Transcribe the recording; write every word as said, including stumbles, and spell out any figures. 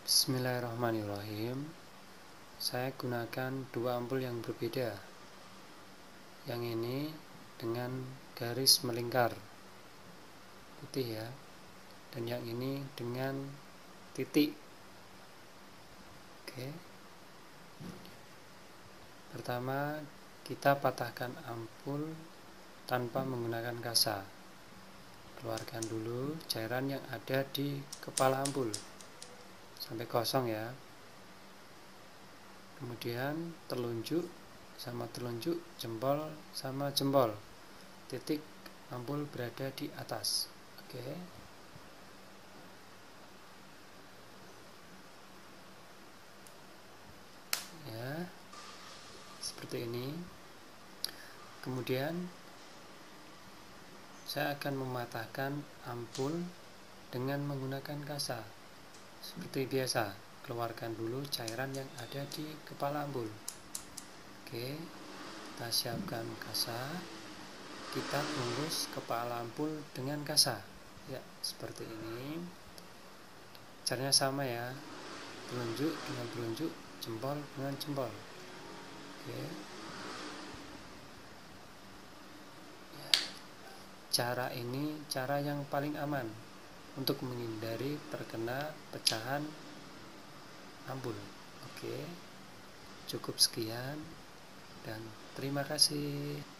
Bismillahirrahmanirrahim. Saya gunakan dua ampul yang berbeda. Yang ini dengan garis melingkar putih ya, dan yang ini dengan titik. Oke. Pertama, kita patahkan ampul tanpa menggunakan kasa. Keluarkan dulu cairan yang ada di kepala ampul sampai kosong ya. Kemudian telunjuk sama telunjuk, jempol sama jempol, titik ampul berada di atas. Oke. Ya, seperti ini. Kemudian saya akan mematahkan ampul dengan menggunakan kasa. Seperti biasa, keluarkan dulu cairan yang ada di kepala ampul. Oke, kita siapkan kasa. Kita bungkus kepala ampul dengan kasa. Ya, seperti ini. Caranya sama ya. Telunjuk dengan telunjuk, jempol dengan jempol. Oke. Ya. Cara ini cara yang paling aman untuk menghindari terkena pecahan ampul. Oke, cukup sekian dan terima kasih.